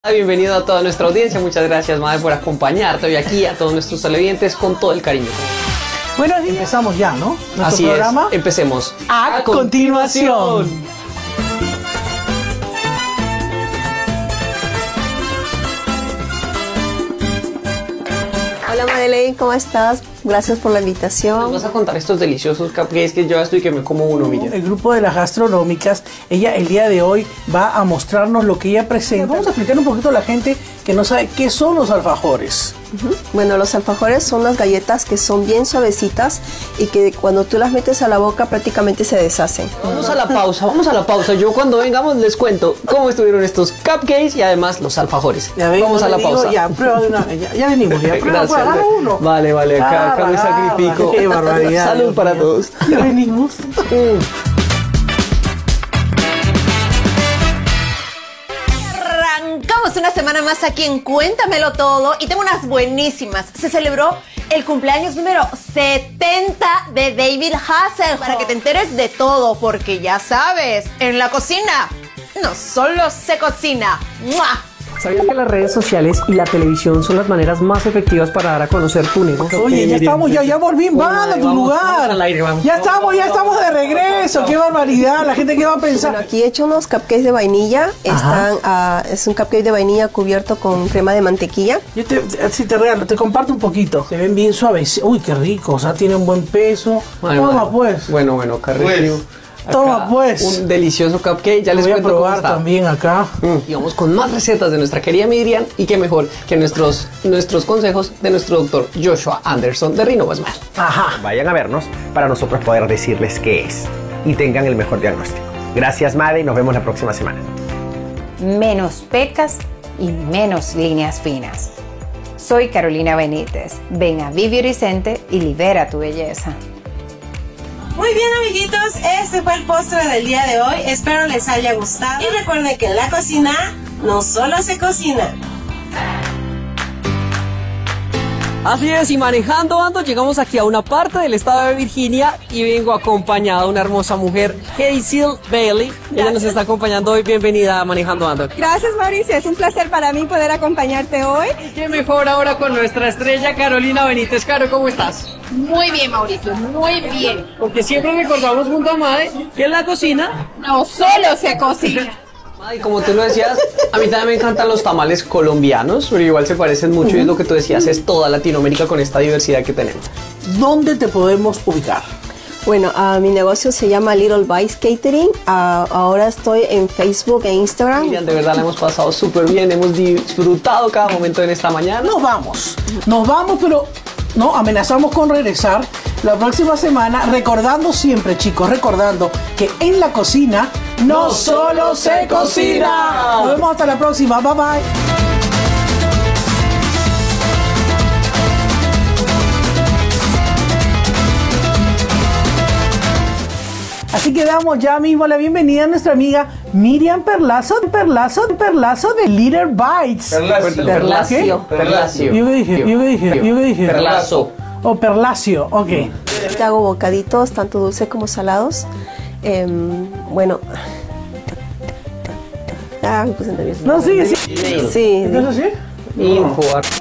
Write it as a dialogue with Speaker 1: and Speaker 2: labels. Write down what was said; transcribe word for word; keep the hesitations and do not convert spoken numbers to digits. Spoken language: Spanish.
Speaker 1: Bienvenido a toda nuestra audiencia, muchas gracias Madre por acompañarte hoy aquí, a todos nuestros televidentes con todo el cariño.
Speaker 2: Bueno, empezamos ya, ¿no? Nuestro
Speaker 1: Así
Speaker 2: programa.
Speaker 1: es, empecemos
Speaker 2: A, a continuación. continuación.
Speaker 3: Hola Madeleine, ¿cómo estás? Gracias por la invitación.
Speaker 1: Nos vas a contar estos deliciosos cupcakes que yo ya estoy que me como uno, Miriam.
Speaker 2: El grupo de las gastronómicas, ella el día de hoy va a mostrarnos lo que ella presenta. Vamos a explicar un poquito a la gente que no sabe qué son los alfajores.
Speaker 3: Uh-huh. Bueno, los alfajores son unas galletas que son bien suavecitas y que cuando tú las metes a la boca prácticamente se deshacen.
Speaker 1: Vamos a la pausa, vamos a la pausa. Yo cuando vengamos les cuento cómo estuvieron estos cupcakes y además los alfajores.
Speaker 2: Ya ven,
Speaker 1: vamos a la
Speaker 2: digo,
Speaker 1: pausa.
Speaker 2: Ya, prueba de una, ya, ya venimos, ya prueba,
Speaker 1: Gracias.
Speaker 2: Prueba, uno.
Speaker 1: Vale, vale, acá, acá me sacrifico.
Speaker 2: Qué barbaridad.
Speaker 1: Salud
Speaker 2: Dios
Speaker 1: para
Speaker 2: mío.
Speaker 1: todos.
Speaker 2: Ya venimos.
Speaker 1: Mm.
Speaker 4: Arrancamos una semana más aquí en Cuéntamelo Todo y tengo unas buenísimas. Se celebró el cumpleaños número setenta de David Hasselhoff para que te enteres de todo, porque ya sabes, en la cocina no solo se cocina. ¡Mua!
Speaker 1: ¿Sabías que las redes sociales y la televisión son las maneras más efectivas para dar a conocer tu negocio?
Speaker 2: Oye, ya estamos, ya, ya volvimos, van a tu
Speaker 1: vamos,
Speaker 2: lugar.
Speaker 1: vamos al aire, vamos.
Speaker 2: Ya estamos, ya estamos de regreso. Qué barbaridad, la gente qué va a pensar.
Speaker 3: Bueno, aquí he hecho unos cupcakes de vainilla. Están, uh, es un cupcake de vainilla cubierto con crema de mantequilla.
Speaker 2: Yo te, si te regalo, te comparto un poquito. Se ven bien suaves. Uy, qué rico, o sea, tienen buen peso.
Speaker 1: Bueno,
Speaker 2: Toma
Speaker 1: bueno.
Speaker 2: pues.
Speaker 1: Bueno, bueno, Carrillo. Acá,
Speaker 2: Toma pues.
Speaker 1: Un delicioso cupcake, ya
Speaker 2: Lo
Speaker 1: les
Speaker 2: voy a
Speaker 1: cuento cómo
Speaker 2: probar
Speaker 1: está.
Speaker 2: también acá.
Speaker 1: Mm, y vamos con más recetas de nuestra querida Miriam y qué mejor que nuestros, nuestros consejos de nuestro doctor Joshua Anderson de Rino Westman.
Speaker 2: Ajá.
Speaker 5: Vayan a vernos para nosotros poder decirles qué es y tengan el mejor diagnóstico. Gracias, Made, y nos vemos la próxima semana.
Speaker 6: Menos pecas y menos líneas finas. Soy Carolina Benítez. Ven a Vivi Vicente y libera tu belleza.
Speaker 7: Muy bien, amiguitos, este fue el postre del día de hoy. Espero les haya gustado. Y recuerden que en la cocina no solo se cocina.
Speaker 1: Así es, y manejando ando, llegamos aquí a una parte del estado de Virginia y vengo acompañada de una hermosa mujer, Hazel Bailey. Ella nos está acompañando hoy. Bienvenida a Manejando Ando.
Speaker 8: Gracias, Mauricio, es un placer para mí poder acompañarte hoy.
Speaker 1: Qué mejor ahora con nuestra estrella Carolina Benítez. Caro, ¿cómo estás?
Speaker 4: Muy bien, Mauricio, muy bien.
Speaker 1: Porque siempre recordamos junto a Made que en la cocina...
Speaker 4: No solo se cocina.
Speaker 1: Ay, como tú lo decías, a mí también me encantan los tamales colombianos, pero igual se parecen mucho, uh-huh. Y es lo que tú decías, es toda Latinoamérica con esta diversidad que tenemos.
Speaker 2: ¿Dónde te podemos ubicar?
Speaker 3: Bueno, uh, mi negocio se llama Little Bites Catering. Uh, ahora estoy en Facebook e Instagram.
Speaker 1: Miriam, de verdad la hemos pasado súper bien, hemos disfrutado cada momento en esta mañana.
Speaker 2: Nos vamos, nos vamos, pero no amenazamos con regresar la próxima semana, recordando siempre, chicos, recordando que en la cocina no, no solo se cocina. Nos vemos hasta la próxima, bye bye. Así que damos ya mismo la bienvenida a nuestra amiga Miriam Perlazo, Perlazo, Perlazo de Little Bites.
Speaker 1: Perlacio.
Speaker 3: Perlacio.
Speaker 1: Perlacio.
Speaker 2: Yo qué dije, yo qué dije, yo qué dije.
Speaker 1: Perlazo.
Speaker 2: O Perlacio, ok.
Speaker 3: Te hago bocaditos, tanto dulces como salados. Eh, bueno. Ah, me puse nerviosa.
Speaker 2: No, sí, sí.
Speaker 3: Sí.
Speaker 2: ¿Entonces sí?
Speaker 1: Info.